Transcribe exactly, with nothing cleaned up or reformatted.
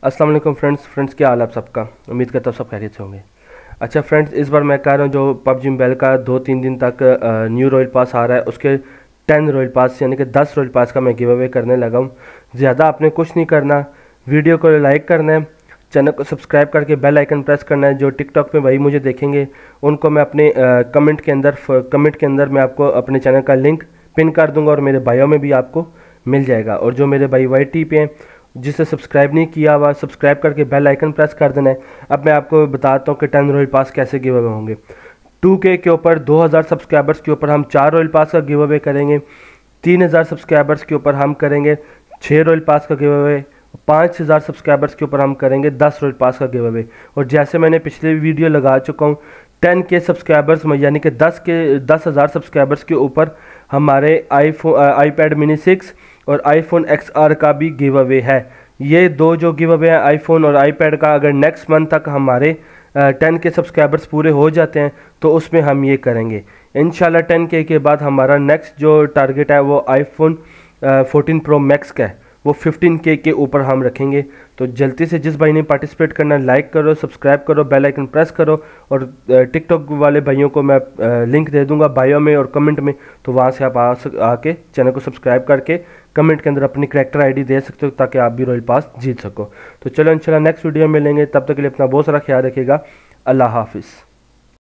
अस्सलाम वालेकुम friends friends क्या हाल है आप सबका। उम्मीद करता हूँ सब खैरियत से होंगे। अच्छा फ्रेंड्स, इस बार मैं कह रहा हूँ जो पबजी मोबाइल का दो तीन दिन तक न्यू रॉयल पास आ रहा है, उसके टेन रॉयल पास यानी कि दस रॉयल पास का मैं गिव अवे करने लगा हूँ। ज़्यादा आपने कुछ नहीं करना, वीडियो को लाइक करना है, चैनल को सब्सक्राइब करके बेल आइकन प्रेस करना है। जो टिकटॉक पे भाई मुझे देखेंगे उनको मैं अपने कमेंट के अंदर कमेंट के अंदर मैं आपको अपने चैनल का लिंक पिन कर दूंगा और मेरे बायो में भी आपको मिल जाएगा। और जो मेरे भाई वाई टी पे हैं जिसे सब्सक्राइब नहीं किया हुआ, सब्सक्राइब करके बेल आइकन प्रेस कर देना है। अब मैं आपको बताता हूँ कि टेन रॉयल पास कैसे गिव अवे होंगे। टू के के ऊपर दो हज़ार सब्सक्राइबर्स के ऊपर हम चार रॉयल पास का गिव अवे करेंगे। तीन हज़ार सब्सक्राइबर्स के ऊपर हम करेंगे छः रॉयल पास का गिव अवे। पाँच हज़ार सब्सक्राइबर्स के ऊपर हम करेंगे दस रॉयल पास का गिव अवे। और जैसे मैंने पिछले वीडियो लगा चुका हूँ, टेन के सब्सक्राइबर्स में यानी कि दस के दस हज़ार सब्सक्राइबर्स के ऊपर हमारे आईफोन आईपैड मिनी सिक्स और आईफोन एक्स आर का भी गिव अवे है। ये दो जो गिव अवे हैं आईफोन और आईपैड का, अगर नेक्स्ट मंथ तक हमारे टेन के सब्सक्राइबर्स पूरे हो जाते हैं तो उसमें हम ये करेंगे इंशाल्लाह। टेन के के बाद हमारा नेक्स्ट जो टारगेट है वो आईफोन फोर्टीन प्रो मैक्स का है, वो फिफ्टीन के के ऊपर हम रखेंगे। तो जल्दी से जिस भाई ने पार्टिसिपेट करना है लाइक करो, सब्सक्राइब करो, बेल आइकन प्रेस करो। और टिकटॉक वाले भाइयों को मैं लिंक दे दूंगा बायो में और कमेंट में, तो वहाँ से आप आ आके चैनल को सब्सक्राइब करके कमेंट के अंदर अपनी करैक्टर आईडी दे सकते हो ताकि आप भी रॉयल पास जीत सको। तो चलो इंशाल्लाह नेक्स्ट वीडियो में मिलेंगे, तब तक के लिए अपना बहुत सारा ख्याल रखिएगा। अल्लाह हाफिज़।